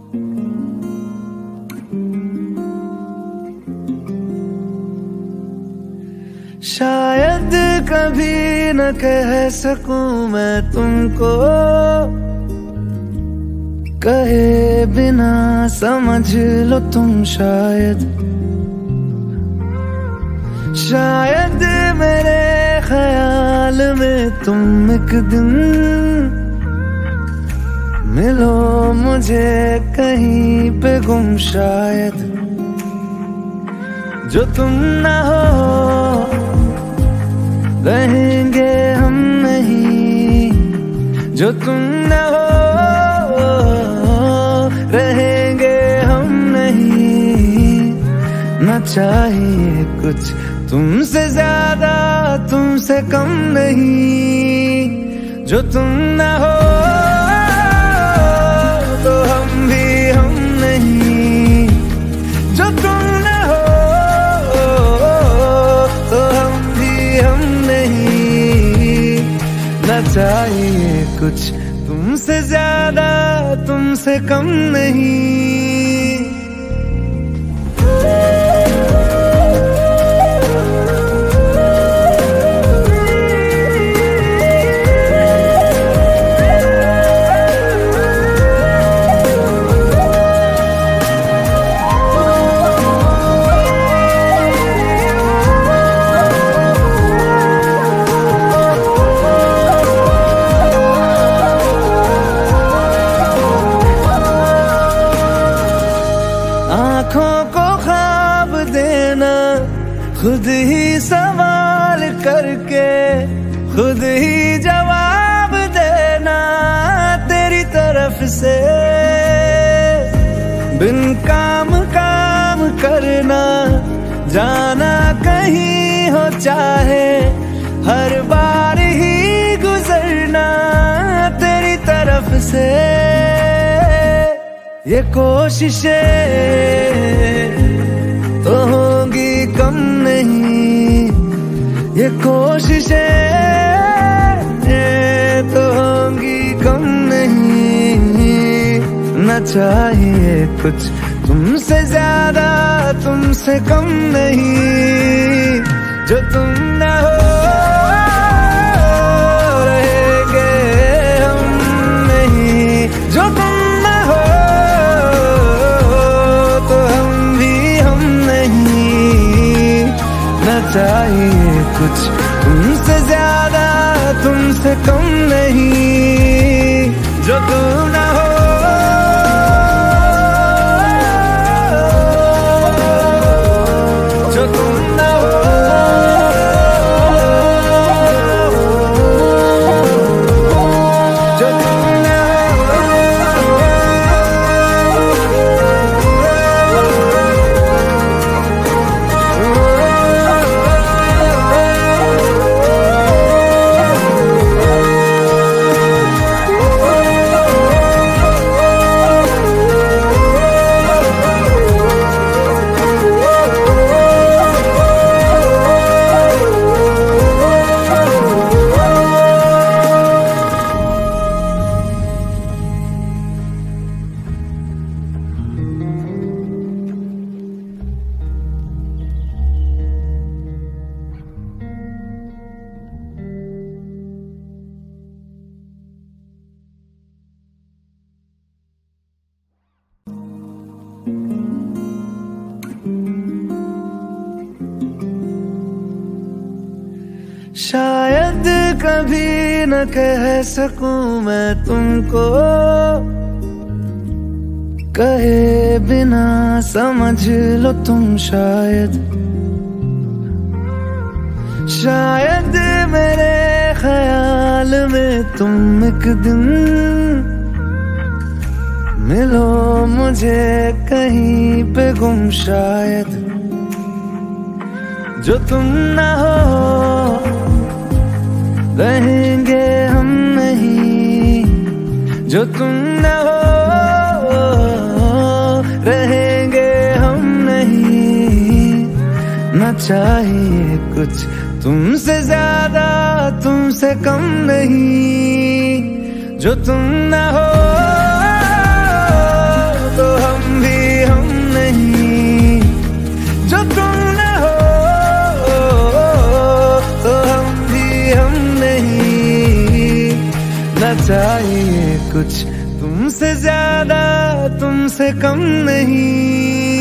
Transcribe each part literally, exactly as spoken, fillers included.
शायद कभी न कह सकूं मैं तुमको, कहे बिना समझ लो तुम शायद। शायद मेरे ख्याल में तुम एक दिन मिलो मुझे कहीं पे गुम शायद। जो तुम ना हो रहेंगे हम नहीं, जो तुम ना हो रहेंगे हम नहीं। न चाहिए कुछ तुमसे ज्यादा तुमसे कम नहीं। जो तुम ना हो तो हम भी हम नहीं, जो तुम ना हो तो हम भी हम नहीं। न चाहिए कुछ तुमसे ज्यादा तुमसे कम नहीं। आँखों को ख्वाब देना, खुद ही सवाल करके खुद ही जवाब देना तेरी तरफ से। बिन काम काम करना, जाना कहीं हो चाहे, हर बार ही गुजरना तेरी तरफ से। ये कोशिशें तो होंगी कम नहीं, ये कोशिशें तो होंगी कम नहीं। न चाहिए कुछ तुमसे ज्यादा तुमसे कम नहीं। जो तुम ना हो रहेंगे हम नहीं, जो तुम चाहिए कुछ तुमसे ज्यादा तुमसे कम नहीं। जो तुम ना हो जो तुम ना हो जो तुम ना शायद कभी न कह सकूं मैं तुमको, कहे बिना समझ लो तुम शायद। शायद मेरे ख्याल में तुम एक दिन मिलो मुझे कहीं पे गुम शायद। जो तुम ना हो रहेंगे हम नहीं, जो तुम ना हो रहेंगे हम नहीं। न चाहिए कुछ तुमसे ज्यादा तुमसे कम नहीं। जो तुम ना हो तो चाहिए कुछ तुमसे ज्यादा, तुमसे कम नहीं।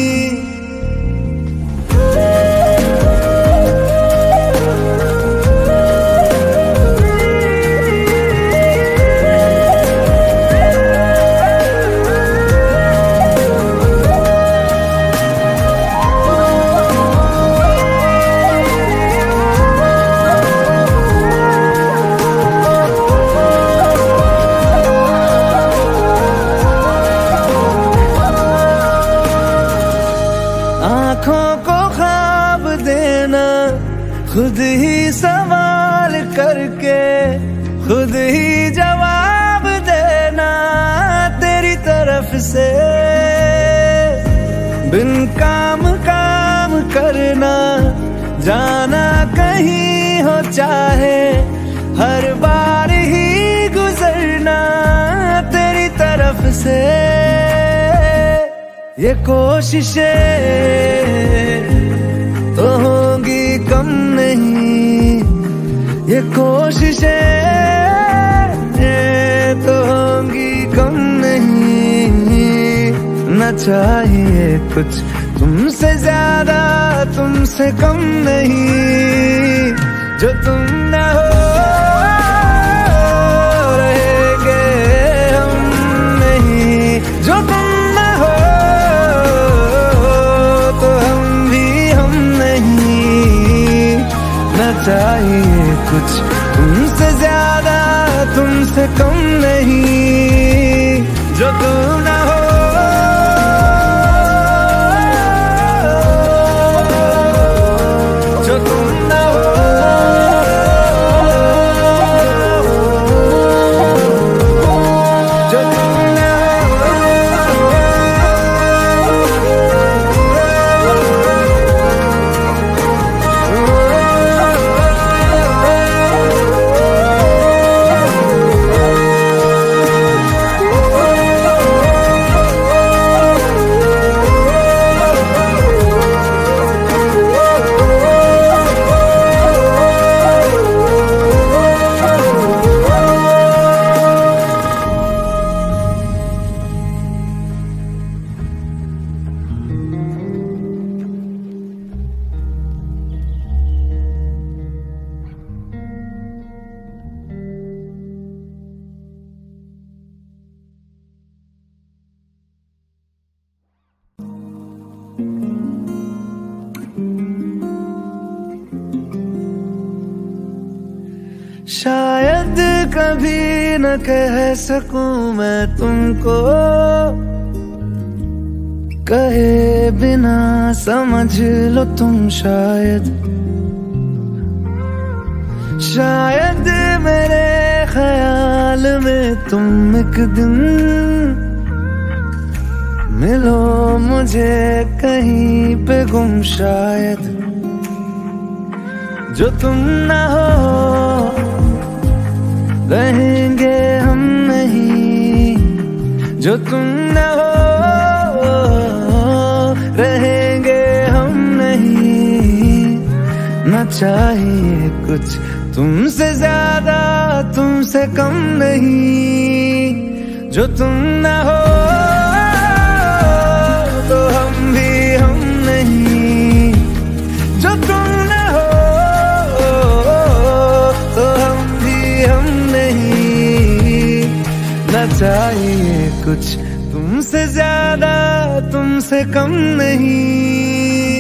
आँखों को ख्वाब देना, खुद ही सवाल करके खुद ही जवाब देना तेरी तरफ से। बिन काम काम करना, जाना कहीं हो चाहे, हर बार ही गुजरना तेरी तरफ से। ये कोशिशें तो होंगी कम नहीं, ये कोशिशें तो होंगी कम नहीं। न चाहिए कुछ तुमसे ज्यादा, तुमसे कम नहीं। जो तुम न हो रहेंगे हम नहीं, जो तुम चाहिए कुछ तुमसे ज्यादा, तुमसे कम नहीं। जो तुम ना हो जो तुम ना हो जो तुम ना शायद कभी न कह सकूं मैं तुमको, कहे बिना समझ लो तुम शायद। शायद मेरे ख्याल में तुम एक दिन मिलो मुझे कहीं पे गुम शायद। जो तुम ना हो रहेंगे हम नहीं, जो तुम न हो रहेंगे हम नहीं। न चाहिए कुछ तुमसे ज्यादा, तुमसे कम नहीं। जो तुम न हो तो हम भी हम नहीं, जो तुम न हो तो हम भी हम नहीं। न चाहिए कुछ तुमसे ज्यादा, तुमसे कम नहीं।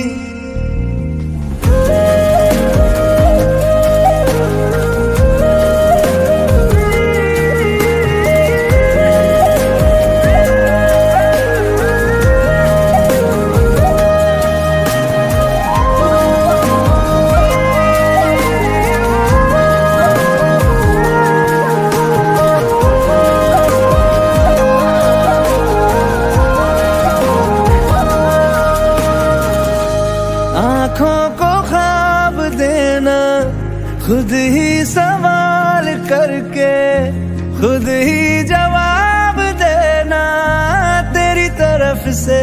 आँखों को ख्वाब देना, खुद ही सवाल करके खुद ही जवाब देना तेरी तरफ से।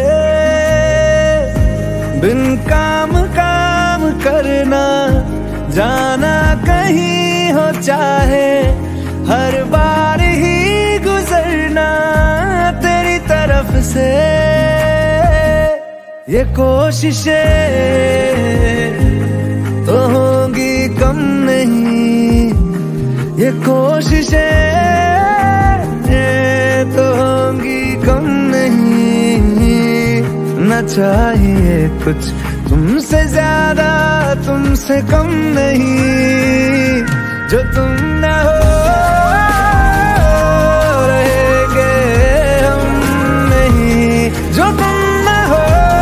बिन काम काम करना, जाना कहीं हो चाहे, हर बार ही तरफ से ये कोशिशें तो होंगी कम नहीं, ये कोशिशें तो होंगी कम नहीं। न चाहिए कुछ तुमसे ज्यादा, तुमसे कम नहीं। जो तुम न हो रहेंगे हम नहीं, जो तुम न हो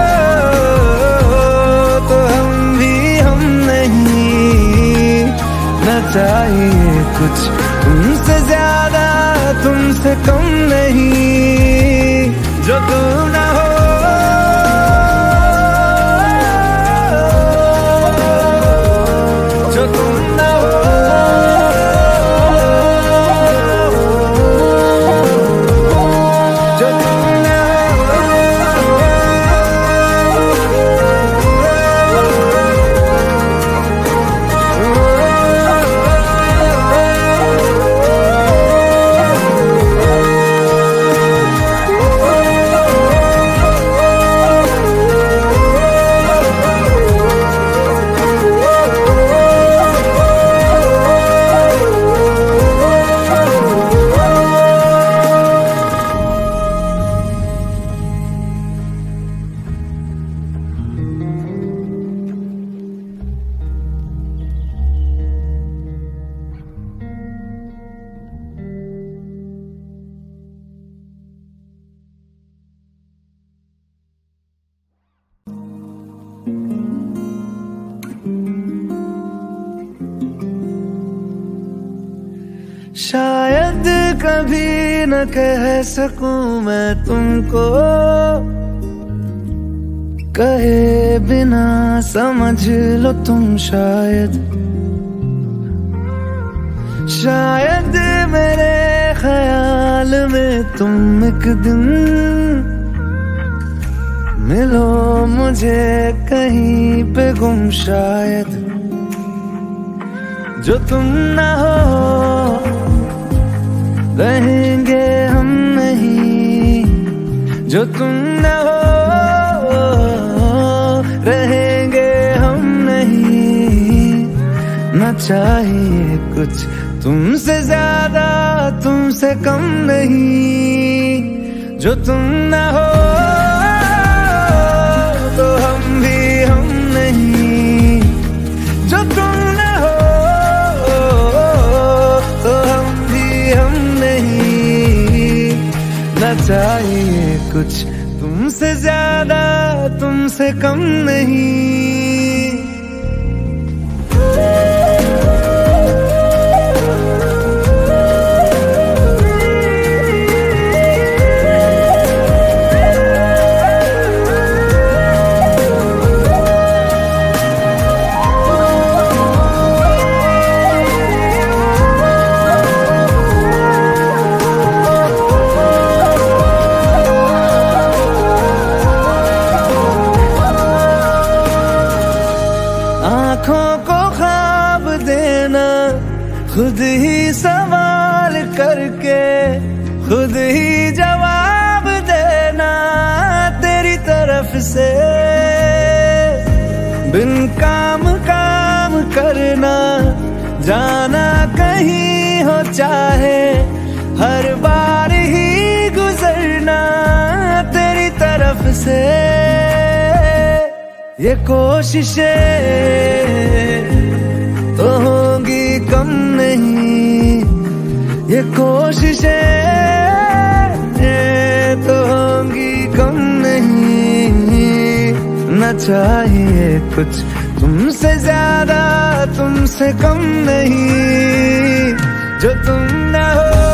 तो हम भी हम नहीं। न चाहिए कुछ तुमसे ज्यादा, तुमसे कम नहीं। जो तुम न हो शायद कभी न कह सकूं मैं तुमको, कहे बिना समझ लो तुम शायद। शायद मेरे ख्याल में तुम एक दिन मिलो मुझे कहीं पे गुम शायद। जो तुम न हो रहेंगे हम नहीं, जो तुम न हो रहेंगे हम नहीं। न चाहिए कुछ तुमसे ज्यादा, तुमसे कम नहीं। जो तुम न हो तो हम भी हम नहीं, जो तुम न हो तो हम भी हम नहीं। न चाहिए कुछ तुमसे ज्यादा, तुमसे कम नहीं। खुद ही सवाल करके खुद ही जवाब देना तेरी तरफ से। बिन काम काम करना जाना कहीं हो चाहे, हर बार ही गुजरना तेरी तरफ से। ये कोशिशें तो होंगी कम नहीं, ये कोशिशें तो होंगी कम नहीं। न चाहिए कुछ तुमसे ज्यादा, तुमसे कम नहीं। जो तुम न हो